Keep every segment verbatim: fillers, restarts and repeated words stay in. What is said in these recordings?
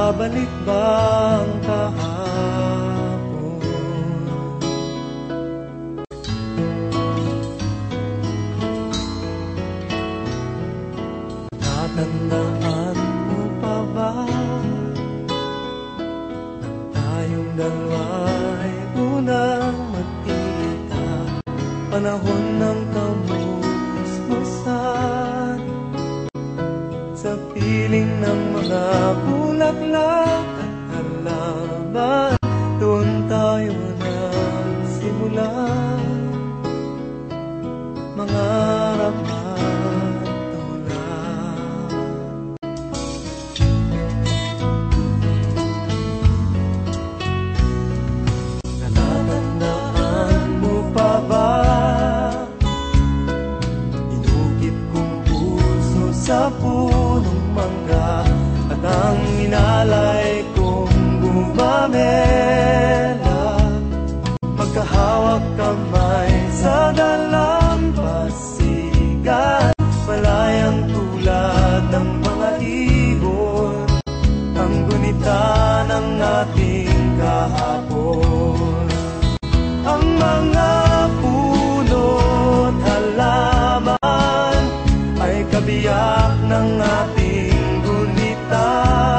babalik ba ang kahapon? Tatandaan mo pa ba nang tayong dalawa'y unang magkita? Panahon ng kamusmusan, sa piling ng mga bulaklak at halaman, doon tayo nagsimula mangarap at tulad. Natatandaan mo pa ba inukit kong puso sa punong mangga at ang inalay kong gumamela, magkahawak kamay sa dalampasigan, malayang tulad ng mga ibon, ang gunita ng ating kahapon. Ang mga puno't halaman ay kabiyak ng ating gunita,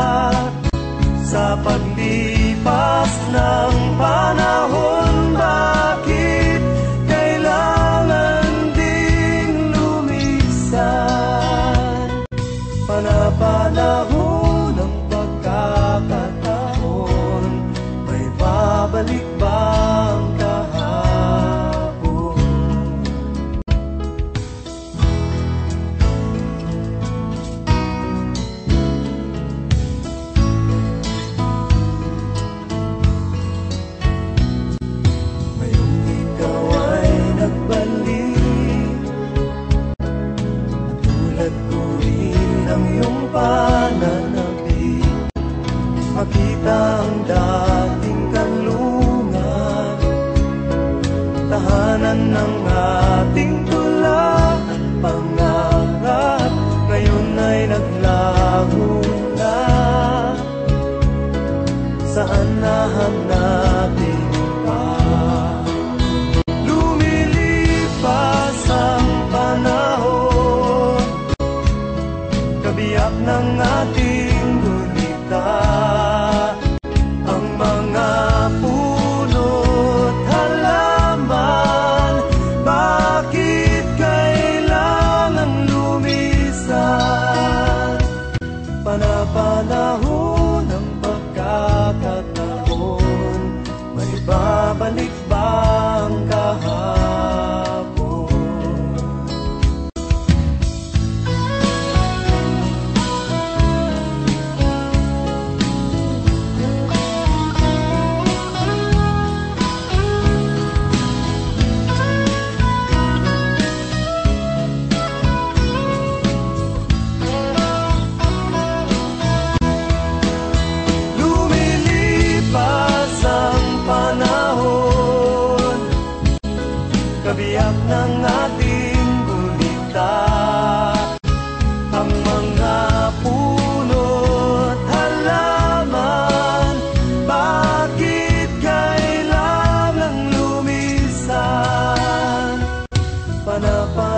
sa paglipas ng panahon. Bakit kailangan ding lumisan? Panapanahon ng pagkakataon, may babalik ba ang kahapon? Ngayong ikaw ay nagbalik, tulad ko rin ang iyong pananabik, makita ang dating kanlungan, tahanan ng ating tula at pangarap, ngayon ay naglaho na. Saan nahanapin pa? Lumilipas ang panahon, kabiyak ng ating gunita, ang mga puno't halaman. Bakit kailangan lumisan? Panapanahon ng pagkakataon, may babalik ba ang kahapon? Lumilipas ang panahon, kabiyak ng ating gunita, ang mga puno't halaman. Bakit kailangan lumisan?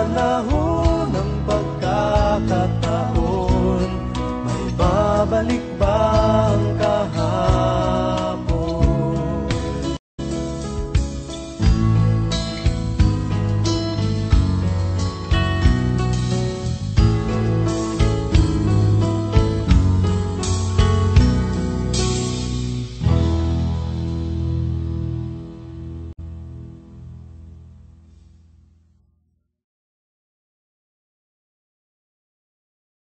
Panapanahon ng pagkakataon, may babalik